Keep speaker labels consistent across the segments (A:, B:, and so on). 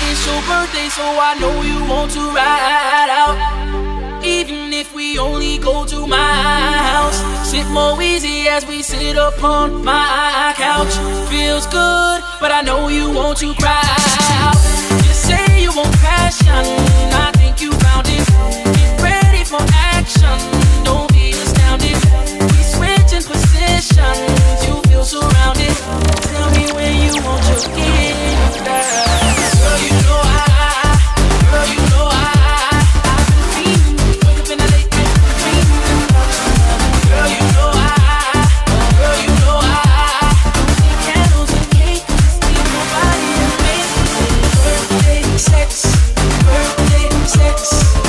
A: It's your birthday, so I know you want to ride out. Even if we only go to my house, sit more easy as we sit upon my couch. Feels good, but I know you want to cry out. Just say you want passion, I think you found it. Get ready for action, don't be astounded. We switching positions, you feel surrounded. Tell me when you want your gift, girl. Girl, you know girl, you know I've been dreaming. Wake up in the late night, dreaming about you. Girl, you know girl, you know see candles and cake, just need nobody to make birthday sex, birthday sex,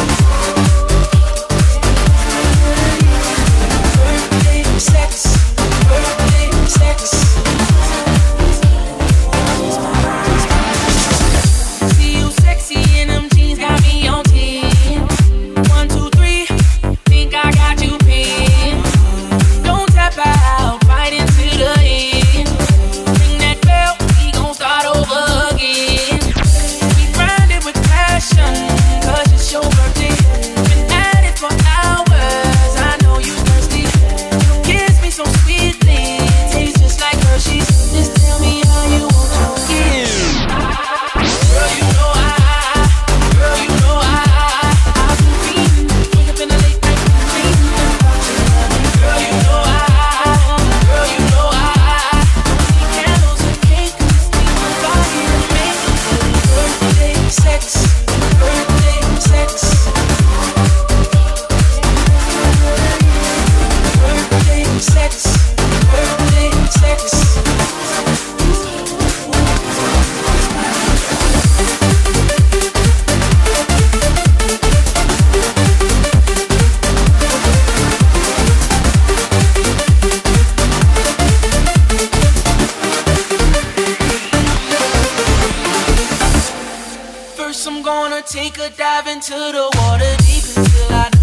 A: birthday sex, birthday sex. See you sexy in them jeans, got me on 10. 1, 2, 3, think I got you pinned. Don't tap out, fight into the end. Ring that bell, we gon' start over again. We grinded with passion, cause it's your birthday. Been at it for hours, I know you thirsty. You kiss me so sweetly, tastes just like Hershey's. Just tell me how you want your gift. Girl, you know girl, you know I've been dreaming. Wake up in the late night, dreaming about you. Girl, you know girl, you know see candles and cake, just need nobody to make birthday sex, birthday sex, birthday sex, birthday sex. First I'm gonna take a dive into the water deep until I